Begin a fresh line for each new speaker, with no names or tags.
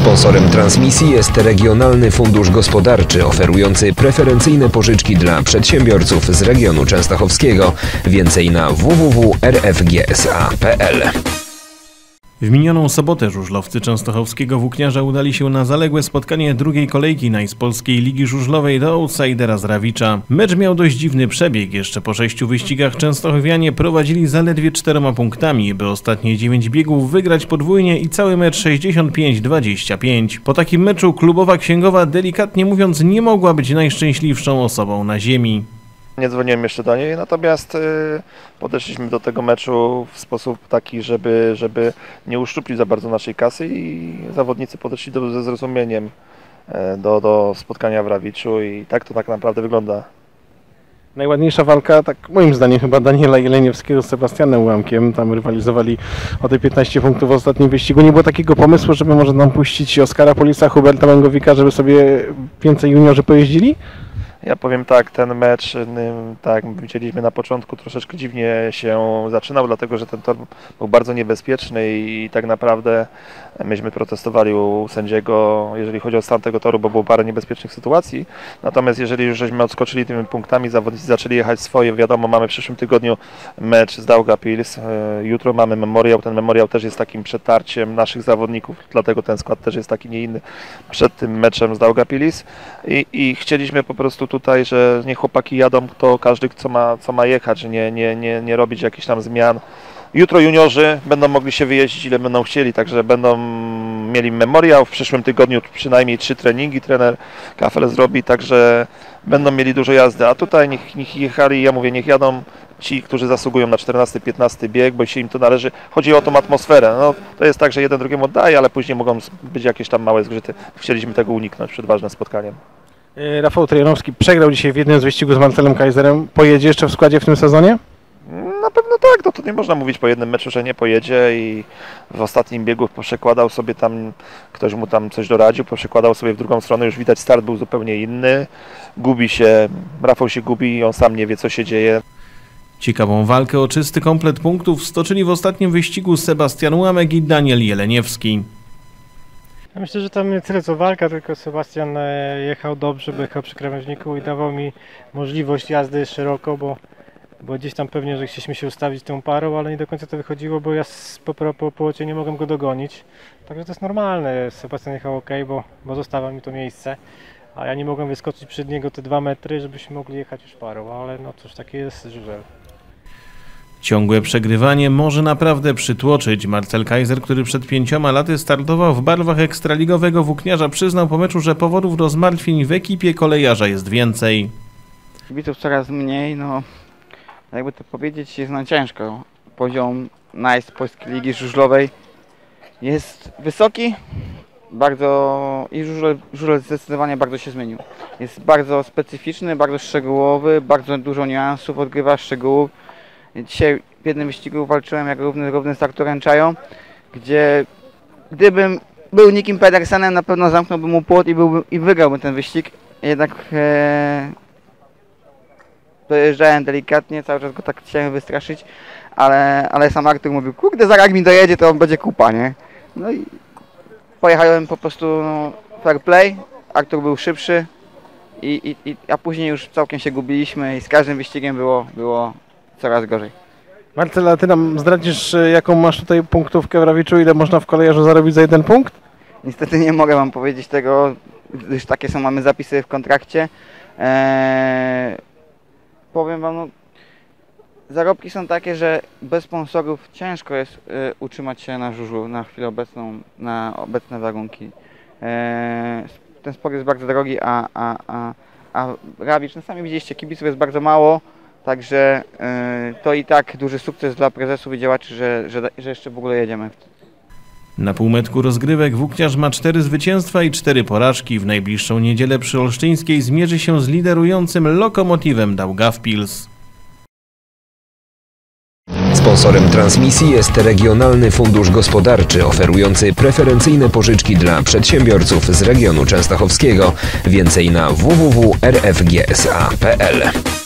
Sponsorem transmisji jest Regionalny Fundusz Gospodarczy oferujący preferencyjne pożyczki dla przedsiębiorców z regionu częstochowskiego. Więcej na www.rfgsa.pl.
W minioną sobotę żużlowcy częstochowskiego włókniarza udali się na zaległe spotkanie drugiej kolejki Najspolskiej Ligi Żużlowej do outsidera z Rawicza. Mecz miał dość dziwny przebieg. Jeszcze po 6 wyścigach częstochowianie prowadzili zaledwie 4 punktami, by ostatnie 9 biegów wygrać podwójnie i cały mecz 65-25. Po takim meczu klubowa księgowa, delikatnie mówiąc, nie mogła być najszczęśliwszą osobą na ziemi.
Nie dzwoniłem jeszcze do niej, natomiast podeszliśmy do tego meczu w sposób taki, żeby nie uszczuplić za bardzo naszej kasy i zawodnicy podeszli ze zrozumieniem do spotkania w Rawiczu i tak to tak naprawdę wygląda.
Najładniejsza walka, tak moim zdaniem, chyba Daniela Jeleniewskiego z Sebastianem Ułamkiem. Tam rywalizowali o te 15 punktów w ostatnim wyścigu. Nie było takiego pomysłu, żeby może nam puścić Oskara Polisa, Huberta Męgowika, żeby sobie więcej juniorzy pojeździli?
Ja powiem tak, ten mecz, tak jak widzieliśmy na początku, troszeczkę dziwnie się zaczynał, dlatego że ten tor był bardzo niebezpieczny i tak naprawdę myśmy protestowali u sędziego, jeżeli chodzi o stan tego toru, bo było parę niebezpiecznych sytuacji. Natomiast jeżeli już żeśmy odskoczyli tymi punktami, zawodnicy zaczęli jechać swoje, wiadomo, mamy w przyszłym tygodniu mecz z Daugavpils, jutro mamy memoriał, ten memoriał też jest takim przetarciem naszych zawodników, dlatego ten skład też jest taki, nie inny przed tym meczem z Daugavpils i chcieliśmy po prostu tutaj, że niech chłopaki jadą, to każdy co ma jechać, nie robić jakichś tam zmian. Jutro juniorzy będą mogli się wyjeździć ile będą chcieli, także będą mieli memoriał, w przyszłym tygodniu przynajmniej 3 treningi trener Kafel zrobi, także będą mieli dużo jazdy, a tutaj niech jechali, ja mówię, niech jadą ci, którzy zasługują na 14-15 bieg, bo się im to należy. Chodzi o tą atmosferę, no, to jest tak, że jeden drugiemu oddaje, ale później mogą być jakieś tam małe zgrzyty. Chcieliśmy tego uniknąć przed ważnym spotkaniem.
Rafał Trojanowski przegrał dzisiaj w jednym z wyścigów z Marcelem Kaiserem. Pojedzie jeszcze w składzie w tym sezonie?
Na pewno tak, no to nie można mówić po jednym meczu, że nie pojedzie i w ostatnim biegu przekładał sobie tam, ktoś mu tam coś doradził, przekładał sobie w drugą stronę, już widać start był zupełnie inny, gubi się, Rafał się gubi i on sam nie wie, co się dzieje.
Ciekawą walkę o czysty komplet punktów stoczyli w ostatnim wyścigu Sebastian Ułamek i Daniel Jeleniewski.
Ja myślę, że tam nie tyle co walka, tylko Sebastian jechał dobrze, bo jechał przy krawężniku i dawał mi możliwość jazdy szeroko, bo gdzieś tam pewnie, że chcieliśmy się ustawić tą parą, ale nie do końca to wychodziło, bo ja po płocie nie mogłem go dogonić. Także to jest normalne, Sebastian jechał ok, bo zostawiał mi to miejsce, a ja nie mogłem wyskoczyć przed niego te 2 metry, żebyśmy mogli jechać już parą, ale no cóż, takie jest żużel.
Ciągłe przegrywanie może naprawdę przytłoczyć. Marcel Kaiser, który przed 5 laty startował w barwach ekstraligowego włókniarza, przyznał po meczu, że powodów do zmartwień w ekipie kolejarza jest więcej.
Kibiców coraz mniej, no jakby to powiedzieć, jest nam ciężko. Poziom Najspolskiej Ligi Żużlowej jest wysoki, bardzo i żużel zdecydowanie bardzo się zmienił. Jest bardzo specyficzny, bardzo szczegółowy, bardzo dużo niuansów odgrywa, szczegółów. Dzisiaj w jednym wyścigu walczyłem jak równy z Arturem Czają, gdzie gdybym był Nickiem Pedersenem, na pewno zamknąłbym mu płot i wygrałbym ten wyścig. Jednak dojeżdżałem delikatnie, cały czas go tak chciałem wystraszyć, ale sam Artur mówił, kurde, zaraz jak mi dojedzie, to będzie kupa, nie? No i pojechałem po prostu no, fair play, Artur był szybszy, a później już całkiem się gubiliśmy i z każdym wyścigiem było coraz gorzej.
Marcel, a ty nam zdradzisz, jaką masz tutaj punktówkę w Rawiczu, ile można w kolejarzu zarobić za 1 punkt?
Niestety nie mogę wam powiedzieć tego, gdyż takie mamy zapisy w kontrakcie. Powiem wam, no, zarobki są takie, że bez sponsorów ciężko jest utrzymać się na żużlu na chwilę obecną, na obecne warunki. Ten sport jest bardzo drogi, a Rawicz, no sami widzieliście, kibiców jest bardzo mało. Także to i tak duży sukces dla prezesów i działaczy, że jeszcze w ogóle jedziemy.
Na półmetku rozgrywek włókniarz ma 4 zwycięstwa i 4 porażki. W najbliższą niedzielę przy Olsztyńskiej zmierzy się z liderującym Lokomotywem Daugavpils.
Sponsorem transmisji jest Regionalny Fundusz Gospodarczy oferujący preferencyjne pożyczki dla przedsiębiorców z regionu częstochowskiego. Więcej na www.rfgsa.pl.